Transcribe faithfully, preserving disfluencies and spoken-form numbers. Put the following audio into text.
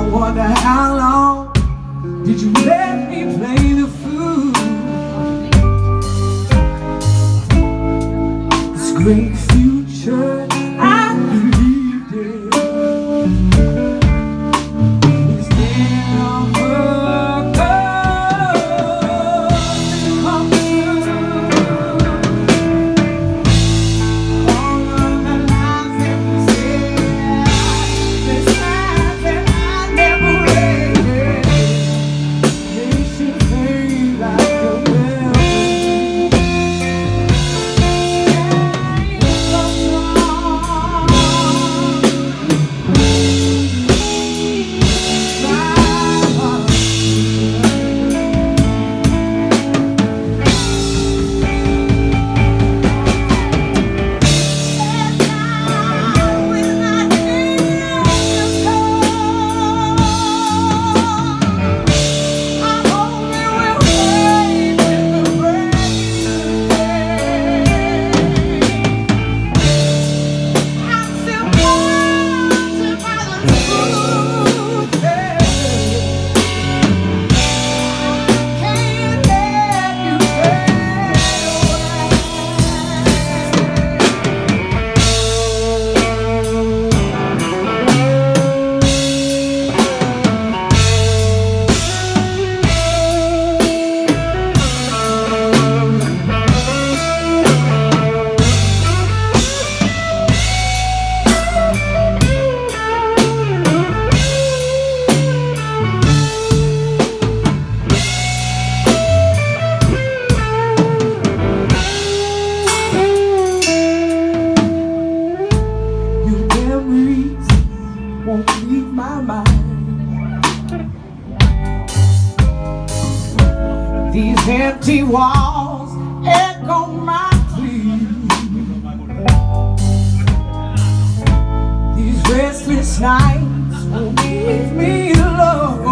wonder how long did you let me play the fool? This great future, I believed it, is dead on purpose to come through. All of the lies that you said, the signs that I never read, they should fade like a memory. Won't leave my mind. These empty walls echo my plea. These restless nights won't leave me alone.